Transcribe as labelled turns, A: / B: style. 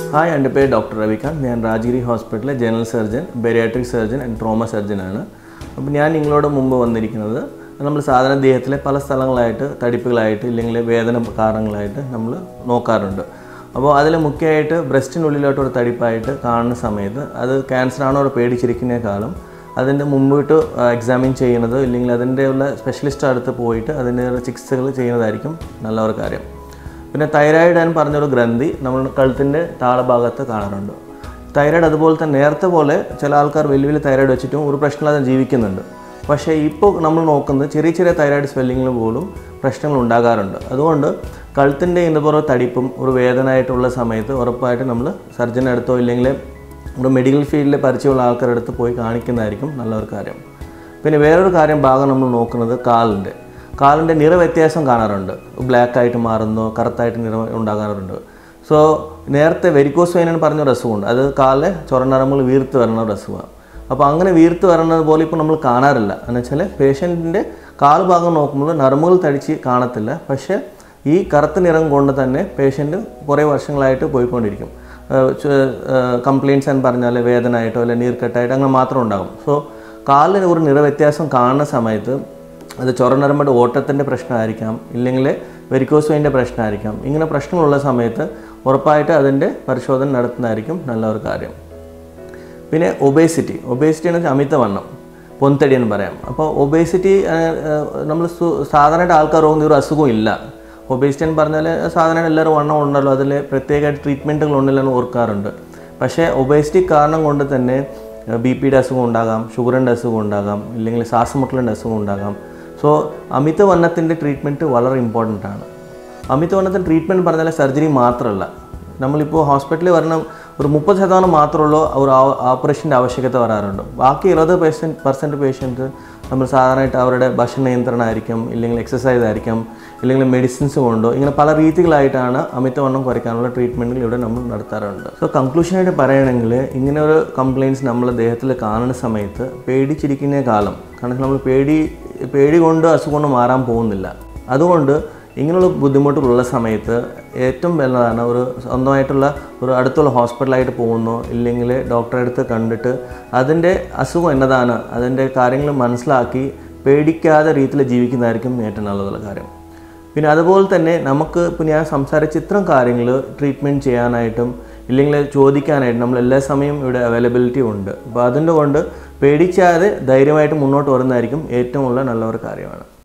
A: Hi, I am Dr. Ravikant. I am Rajgiri Hospital General Surgeon, Bariatric Surgeon and Trauma Surgeon. I am നിങ്ങളോട് മുമ്പ് വന്നിരിക്കുന്നത് നമ്മൾ സാധാരണ ദേഹത്തിലെ പല സ്ഥലങ്ങളായിട്ട് തടിപ്പുകളായിട്ട് ഇല്ലെങ്കിൽ വേദന കാരണങ്ങളായിട്ട് നമ്മൾ നോക്കാറുണ്ട്. അപ്പോൾ അതിൽ മുഖ്യമായിട്ട് ബ്രസ്റ്റിനുള്ളിലോട്ട് ഒരു തടിപ്പായിട്ട് കാണുന്ന സമയത്ത് അത് ക്യാൻസർ ആണോ ഒരു പേടിച്ചിരിക്കുന്നേക്കാളും അതിൻ്റെ മുമ്പിട്ട് എക്സാമിൻ ചെയ്യുന്നത് ഇല്ലെങ്കിൽ അതിൻ്റെ ഉള്ള സ്പെഷ്യലിസ്റ്റ് അടുത്ത് പോയിട്ട് അതിൻ്റെ ചികിത്സകൾ ചെയ്യുന്നതായിരിക്കും നല്ലൊരു കാര്യം. പിന്നെ തൈറോയിഡ് എന്ന് പറഞ്ഞൊരു ഗ്രന്ഥി നമ്മൾ കഴുത്തിൻ്റെ താഴഭാഗത്ത് കാണാറുണ്ട്. തൈറോയിഡ് അതുപോലെ തന്നെ നേരത്തെ പോലെ ചില ആൾക്കാർ വലിയ തൈറോയിഡ് വെച്ചിട്ടും ഒരു പ്രശ്നമില്ലാതെ ജീവിക്കുന്നുണ്ട്. പക്ഷേ ഇപ്പോൾ നമ്മൾ നോക്കുന്നത് ചെറിയ ചെറിയ തൈറോയിഡ് സ്വെല്ലിങ്ങിൽ പോലും പ്രശ്നങ്ങൾ ഉണ്ടാകാറുണ്ട്. അതുകൊണ്ട് കഴുത്തിൻ്റെ ഇതുപോലെ തടിപ്പും ഒരു വേദനയായിട്ടുള്ള സമയത്ത് ഉറപ്പായിട്ട് നമ്മൾ സർജൻ്റെ അടുത്തോ ഇല്ലെങ്കിൽ നമ്മുടെ മെഡിക്കൽ ഫീൽഡിൽ പരിചയമുള്ള ആൾക്കാരുടെ അടുത്ത് പോയി കാണിക്കുന്നതായിരിക്കും നല്ലൊരു കാര്യം. പിന്നെ വേറൊരു ഭാഗം നമ്മൾ നോക്കുന്നത് കാലിൻ്റെ നിറവ്യത്യാസം കാണാറുണ്ട്. ബ്ലാക്ക് ആയിട്ട് മാറുന്നു, കറുത്തായിട്ട് നിറം ഉണ്ടാകാറുണ്ട്. സോ നേരത്തെ വെരിക്കോസ് വെയിൻ എന്ന് പറഞ്ഞൊരു അസുഖമുണ്ട്. അത് കാലിലെ ചൊരനരമ്പുകൾ വീർത്ത് വരുന്ന ഒരു അസുഖമാണ്. അപ്പോൾ അങ്ങനെ വീർത്ത് വരുന്നത് പോലെ ഇപ്പോൾ നമ്മൾ കാണാറില്ല. എന്ന് വെച്ചാൽ പേഷ്യൻറ്റിൻ്റെ കാൽ ഭാഗം നോക്കുമ്പോൾ നരമ്പുകൾ തടിച്ച് കാണത്തില്ല. പക്ഷേ ഈ കറുത്ത നിറം കൊണ്ട് തന്നെ പേഷ്യൻറ്റ് കുറേ വർഷങ്ങളായിട്ട് പോയിക്കൊണ്ടിരിക്കും. കംപ്ലയിൻറ്റ്സ് എന്ന് പറഞ്ഞാൽ വേദനയായിട്ടോ അല്ലെങ്കിൽ നീർക്കെട്ടായിട്ടോ അങ്ങനെ മാത്രം ഉണ്ടാകും. സോ കാലിന് ഒരു നിറവ്യത്യാസം കാണുന്ന സമയത്ത് അത് ചൊരനരമ്പുടെ ഓട്ടത്തിൻ്റെ പ്രശ്നമായിരിക്കാം, ഇല്ലെങ്കിൽ വെരിക്കോസ് വെയിൻ്റെ പ്രശ്നമായിരിക്കാം. ഇങ്ങനെ പ്രശ്നങ്ങളുള്ള സമയത്ത് ഉറപ്പായിട്ട് അതിൻ്റെ പരിശോധന നടത്തുന്നതായിരിക്കും നല്ലൊരു കാര്യം. പിന്നെ ഒബേസിറ്റി എന്ന് വെച്ചാൽ അമിതവണ്ണം, പൊന്തടി എന്ന് പറയാം. അപ്പോൾ ഒബേസിറ്റി നമ്മൾ സാധാരണയായിട്ട് ആൾക്കാർ പോകുന്ന ഒരു അസുഖവും ഇല്ല. ഒബേസിറ്റി എന്ന് പറഞ്ഞാൽ സാധാരണ എല്ലാവരും വണ്ണം ഉണ്ടല്ലോ, അതിൽ പ്രത്യേകമായിട്ട് ട്രീറ്റ്മെൻറ്റുകളുണ്ടല്ലോ ഓർക്കാറുണ്ട്. പക്ഷേ ഒബേസിറ്റി കാരണം കൊണ്ട് തന്നെ BP അസുഖം ഉണ്ടാകാം, ഷുഗറിൻ്റെ അസുഖം ഉണ്ടാകാം, ഇല്ലെങ്കിൽ ശ്വാസമുട്ടലിൻ്റെ അസുഖം ഉണ്ടാകാം. സോ അമിതവണ്ണത്തിൻ്റെ ട്രീറ്റ്മെൻറ്റ് വളരെ ഇമ്പോർട്ടൻ്റ് ആണ്. അമിതവണ്ണത്തിൻ്റെ ട്രീറ്റ്മെൻറ്റ് പറഞ്ഞാൽ സർജറി മാത്രമല്ല. നമ്മളിപ്പോൾ ഹോസ്പിറ്റലിൽ വരണ ഒരു 30% മാത്രമുള്ള ഒരു ഓപ്പറേഷൻ്റെ ആവശ്യകത വരാറുണ്ട്. ബാക്കി 20% പേഷ്യൻറ്റ് നമ്മൾ സാധാരണയായിട്ട് അവരുടെ ഭക്ഷണ നിയന്ത്രണമായിരിക്കും, ഇല്ലെങ്കിൽ എക്സസൈസ് ആയിരിക്കും, ഇല്ലെങ്കിൽ മെഡിസിൻസ് കൊണ്ടോ ഇങ്ങനെ പല രീതികളായിട്ടാണ് അമിതവണ്ണം കുറയ്ക്കാനുള്ള ട്രീറ്റ്മെൻറ്റുകൾ ഇവിടെ നമ്മൾ നടത്താറുണ്ട്. സോ കൺക്ലൂഷനായിട്ട് പറയുകയാണെങ്കിൽ ഇങ്ങനെ ഒരു കംപ്ലയിൻറ്റ്സ് നമ്മൾ ദേഹത്തിൽ കാണുന്ന സമയത്ത് പേടിച്ചിരിക്കുന്ന കാലം, കാരണം നമ്മൾ പേടി കൊണ്ട് അസുഖം മാറാൻ പോകുന്നില്ല. അതുകൊണ്ട് ഇങ്ങനെയുള്ള ബുദ്ധിമുട്ടുകളുള്ള സമയത്ത് ഏറ്റവും നല്ലതാണ് ഒരു സ്വന്തമായിട്ടുള്ള ഒരു അടുത്തുള്ള ഹോസ്പിറ്റലായിട്ട് പോകുന്നു, ഇല്ലെങ്കിൽ ഡോക്ടറെ അടുത്ത് കണ്ടിട്ട് അതിൻ്റെ അസുഖം എന്നതാണ് അതിൻ്റെ കാര്യങ്ങൾ മനസ്സിലാക്കി പേടിക്കാതെ രീതിയിൽ ജീവിക്കുന്നതായിരിക്കും ഏറ്റവും നല്ലതുള്ള കാര്യം. പിന്നെ അതുപോലെ തന്നെ നമുക്ക് ഇപ്പോൾ ഞാൻ സംസാരിച്ച ഇത്തരം കാര്യങ്ങൾ ട്രീറ്റ്മെൻറ്റ് ചെയ്യാനായിട്ടും ഇല്ലെങ്കിൽ ചോദിക്കാനായിട്ടും നമ്മൾ എല്ലാ സമയം ഇവിടെ അവൈലബിലിറ്റി ഉണ്ട്. അപ്പോൾ അതിൻ്റെ കൊണ്ട് പേടിക്കാതെ ധൈര്യമായിട്ട് മുന്നോട്ട് വരുന്നതായിരിക്കും ഏറ്റവും നല്ലൊരു കാര്യമാണ്.